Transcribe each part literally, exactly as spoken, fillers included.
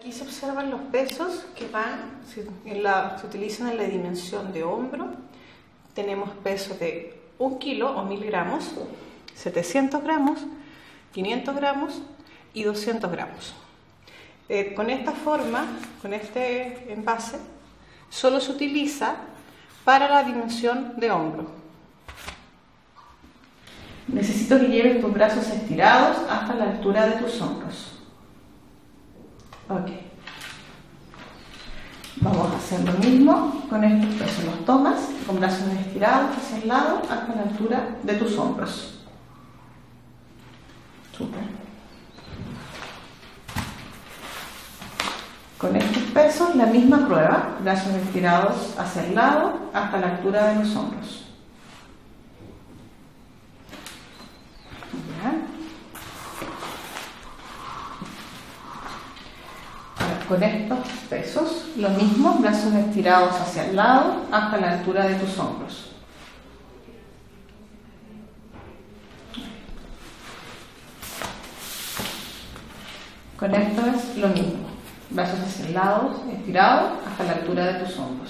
Aquí se observan los pesos que van, se, en la, se utilizan en la dimensión de hombro. Tenemos pesos de un kilo o mil gramos, setecientos gramos, quinientos gramos y doscientos gramos. Eh, con esta forma, con este envase, solo se utiliza para la dimensión de hombro. Necesito que lleves tus brazos estirados hasta la altura de tus hombros. Ok. Vamos a hacer lo mismo con estos pesos. Los tomas con brazos estirados hacia el lado hasta la altura de tus hombros. Súper. Con estos pesos, la misma prueba. Brazos estirados hacia el lado hasta la altura de los hombros. Ya. Con estos pesos, lo mismo, brazos estirados hacia el lado hasta la altura de tus hombros. Con esto es lo mismo, brazos hacia el lado, estirados hasta la altura de tus hombros.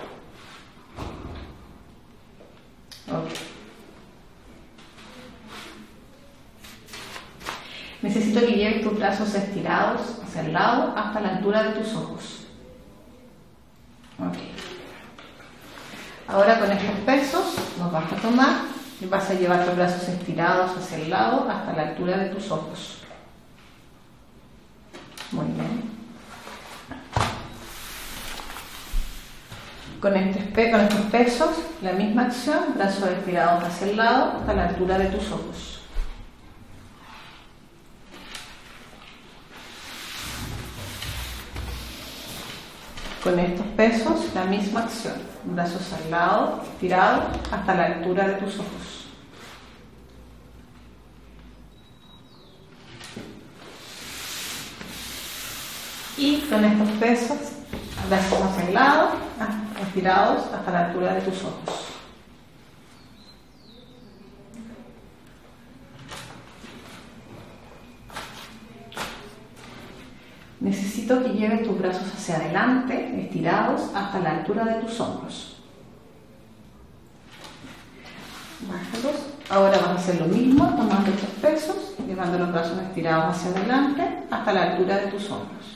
Okay. Necesito que lleves tus brazos estirados hacia el lado hasta la altura de tus ojos. Okay. Ahora con estos pesos los vas a tomar y vas a llevar tus brazos estirados hacia el lado hasta la altura de tus ojos. Muy bien. Con, este, con estos pesos, la misma acción, brazos estirados hacia el lado hasta la altura de tus ojos. Con estos pesos, la misma acción, brazos al lado, estirados hasta la altura de tus ojos. Y con estos pesos, brazos hacia el lado, estirados hasta la altura de tus ojos. Necesito que lleves tus brazos hacia adelante, estirados hasta la altura de tus hombros. Bájalos. Ahora vas a hacer lo mismo, tomando estos pesos, llevando los brazos estirados hacia adelante hasta la altura de tus hombros.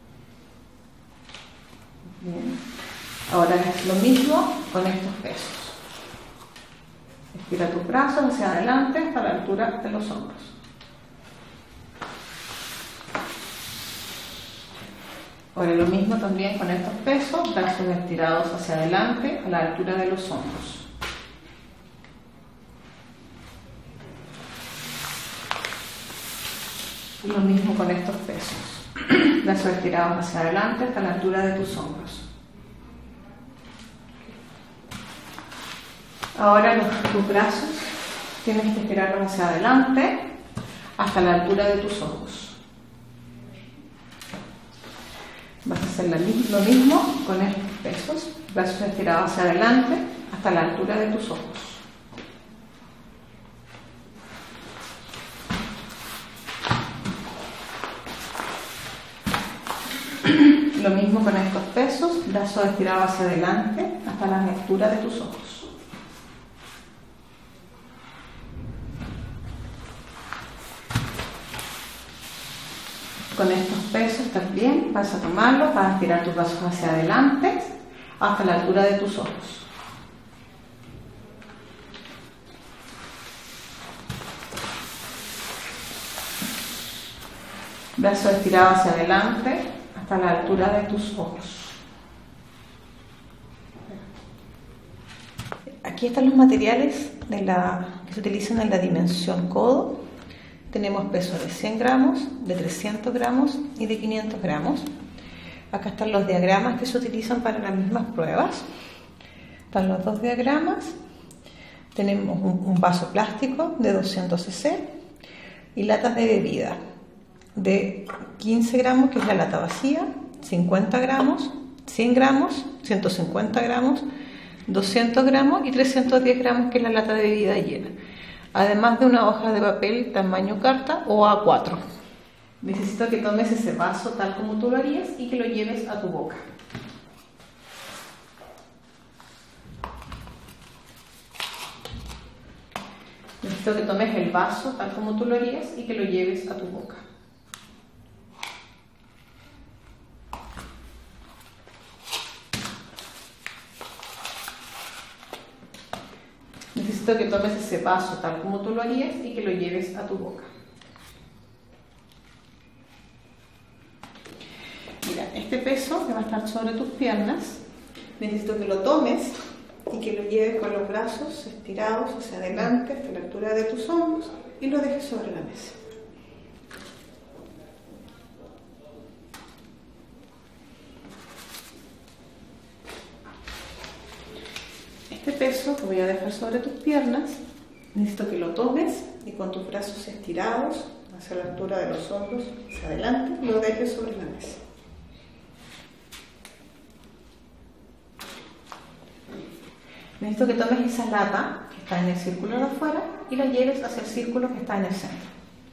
Bien. Ahora es lo mismo con estos pesos. Estira tus brazos hacia adelante hasta la altura de los hombros. Ahora lo mismo también con estos pesos, brazos estirados hacia adelante a la altura de los hombros. Y lo mismo con estos pesos, brazos estirados hacia adelante hasta la altura de tus hombros. Ahora los, tus brazos tienes que estirarlos hacia adelante hasta la altura de tus ojos. Vas a hacer lo mismo con estos pesos, brazos estirados hacia adelante hasta la altura de tus ojos. Lo mismo con estos pesos, brazos estirados hacia adelante hasta la altura de tus ojos. Con estos pesos también vas a tomarlos, vas a estirar tus brazos hacia adelante hasta la altura de tus ojos. Brazos estirados hacia adelante hasta la altura de tus ojos. Aquí están los materiales de la, que se utilizan en la dimensión codo. Tenemos pesos de cien gramos, de trescientos gramos y de quinientos gramos. Acá están los diagramas que se utilizan para las mismas pruebas. Están los dos diagramas. Tenemos un, un vaso plástico de doscientos centilitros y latas de bebida de quince gramos, que es la lata vacía, cincuenta gramos, cien gramos, ciento cincuenta gramos, doscientos gramos y trescientos diez gramos, que es la lata de bebida llena. Además de una hoja de papel tamaño carta o A cuatro. Necesito que tomes ese vaso tal como tú lo harías y que lo lleves a tu boca. Necesito que tomes el vaso tal como tú lo harías y que lo lleves a tu boca. Necesito que tomes ese vaso tal como tú lo harías y que lo lleves a tu boca. Mira, este peso que va a estar sobre tus piernas, necesito que lo tomes y que lo lleves con los brazos estirados hacia adelante hasta la altura de tus hombros y lo dejes sobre la mesa. Este peso que voy a dejar sobre tus piernas, necesito que lo tomes y con tus brazos estirados hacia la altura de los hombros hacia adelante lo dejes sobre la mesa. Necesito que tomes esa lata que está en el círculo de afuera y la lleves hacia el círculo que está en el centro.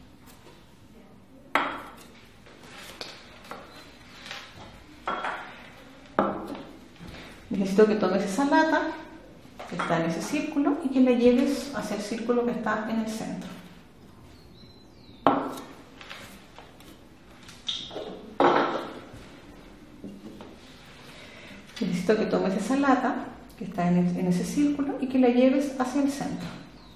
Necesito que tomes esa lata que está en ese círculo y que la lleves hacia el círculo que está en el centro. Necesito que tomes esa lata que está en, el, en ese círculo y que la lleves hacia el centro.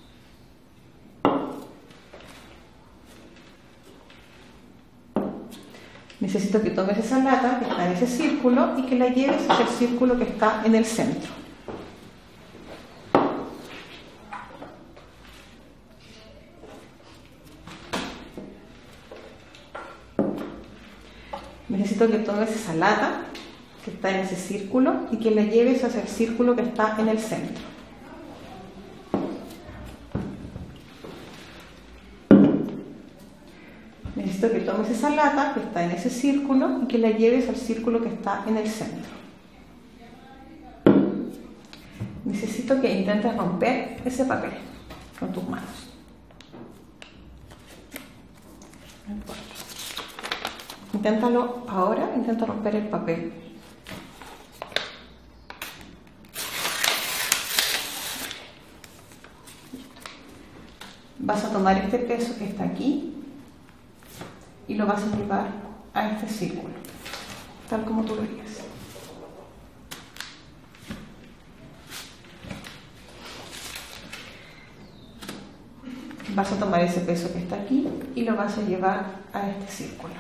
Necesito que tomes esa lata que está en ese círculo y que la lleves hacia el círculo que está en el centro. Necesito que tomes esa lata que está en ese círculo y que la lleves hacia el círculo que está en el centro. Necesito que tomes esa lata que está en ese círculo y que la lleves al círculo que está en el centro. Necesito que intentes romper ese papel con tus manos. No importa. Inténtalo ahora, intenta romper el papel. Vas a tomar este peso que está aquí y lo vas a llevar a este círculo, tal como tú lo harías. Vas a tomar ese peso que está aquí y lo vas a llevar a este círculo.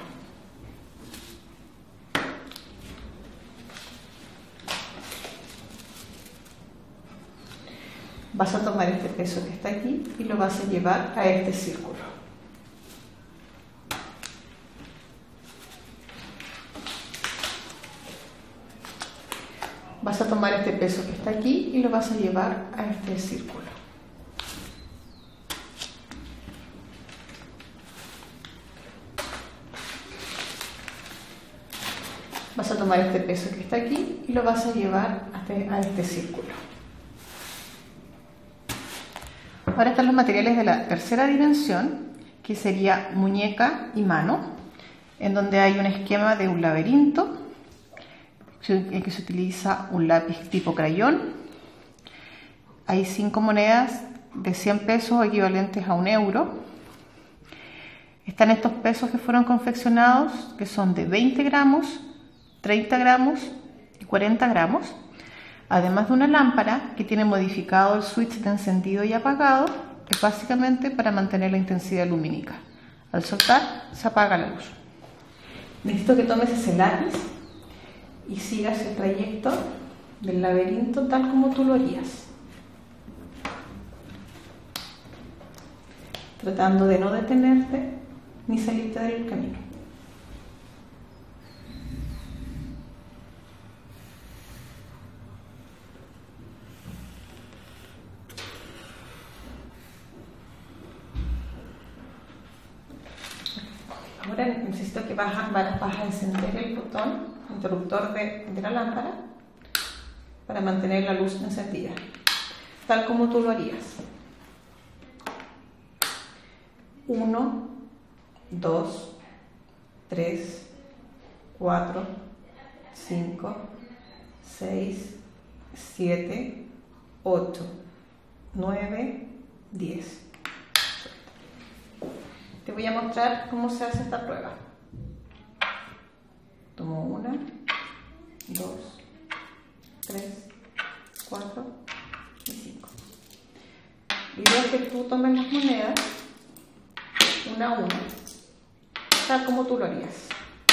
Vas a tomar este peso que está aquí y lo vas a llevar a este círculo. Vas a tomar este peso que está aquí y lo vas a llevar a este círculo. Vas a tomar este peso que está aquí y lo vas a llevar a este círculo. Ahora están los materiales de la tercera dimensión, que sería muñeca y mano, en donde hay un esquema de un laberinto, en que se utiliza un lápiz tipo crayón. Hay cinco monedas de cien pesos equivalentes a un euro. Están estos pesos que fueron confeccionados, que son de veinte gramos, treinta gramos y cuarenta gramos. Además de una lámpara que tiene modificado el switch de encendido y apagado, es básicamente para mantener la intensidad lumínica. Al soltar, se apaga la luz. Necesito que tomes ese lápiz y sigas el trayecto del laberinto tal como tú lo harías, tratando de no detenerte ni salirte del camino. Ahora necesito que vas a, vas a encender el botón interruptor de, de la lámpara para mantener la luz encendida, tal como tú lo harías. Uno, dos, tres, cuatro, cinco, seis, siete, ocho, nueve, diez. Te voy a mostrar cómo se hace esta prueba. Tomo una, dos, tres, cuatro y cinco. La idea es que tú tomes las monedas una a una, tal como tú lo harías.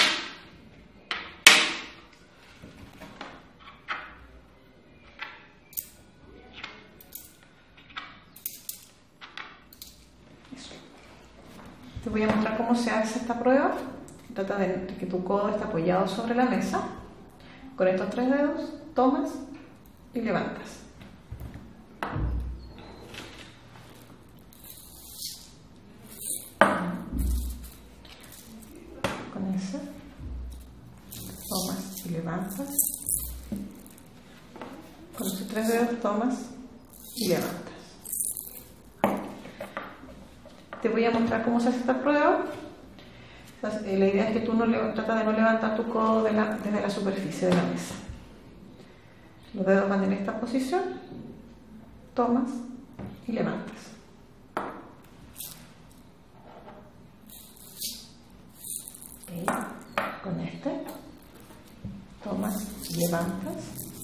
Eso. Te voy a mostrar cómo se hace esta prueba. Trata de que tu codo esté apoyado sobre la mesa. Con estos tres dedos tomas y levantas. Con ese tomas y levantas. Con esos tres dedos tomas y levantas. Te voy a mostrar cómo se hace esta prueba. La idea es que tú no le, trata de no levantar tu codo de la, desde la superficie de la mesa. Los dedos van en esta posición, tomas y levantas. Okay. Con este, tomas y levantas,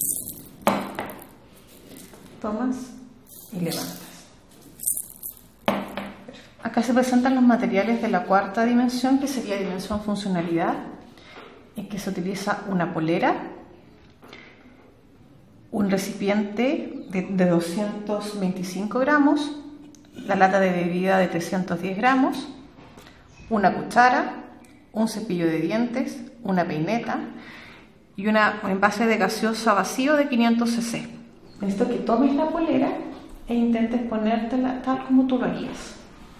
tomas y levantas. Acá se presentan los materiales de la cuarta dimensión, que sería dimensión funcionalidad, en que se utiliza una polera, un recipiente de, de doscientos veinticinco gramos, la lata de bebida de trescientos diez gramos, una cuchara, un cepillo de dientes, una peineta y una, un envase de gaseosa vacío de quinientos centilitros. Necesito que tomes la polera e intentes ponértela tal como tú lo harías.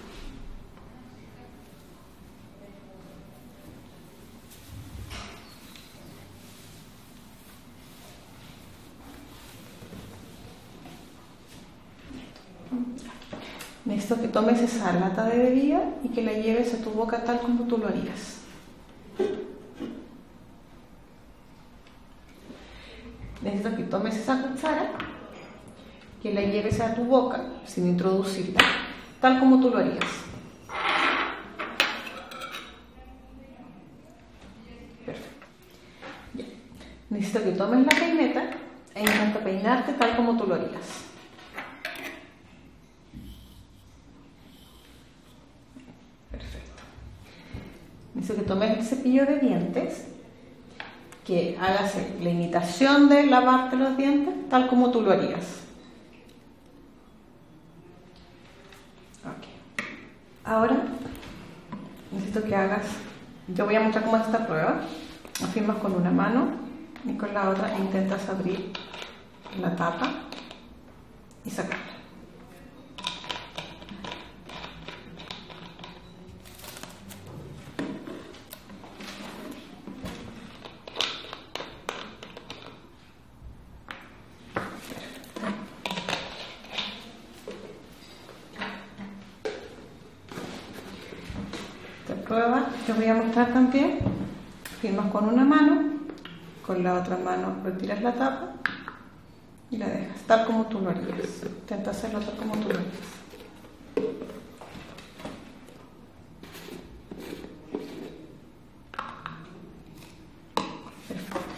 Necesito que tomes esa lata de bebida y que la lleves a tu boca tal como tú lo harías. Necesito que tomes esa cuchara, que la lleves a tu boca sin introducirla, tal como tú lo harías. Perfecto. Ya. Necesito que tomes la peineta e intenta peinarte tal como tú lo harías. Necesito que tomes el cepillo de dientes, que hagas la imitación de lavarte los dientes tal como tú lo harías. Okay. Ahora necesito que hagas, yo voy a mostrar cómo es esta prueba. Afirmas con una mano y con la otra intentas abrir la tapa y sacarla. Prueba, te voy a mostrar también. Firmas con una mano, con la otra mano retiras la tapa y la dejas tal como tú lo harías. Intenta hacerlo tal como tú lo harías. Perfecto.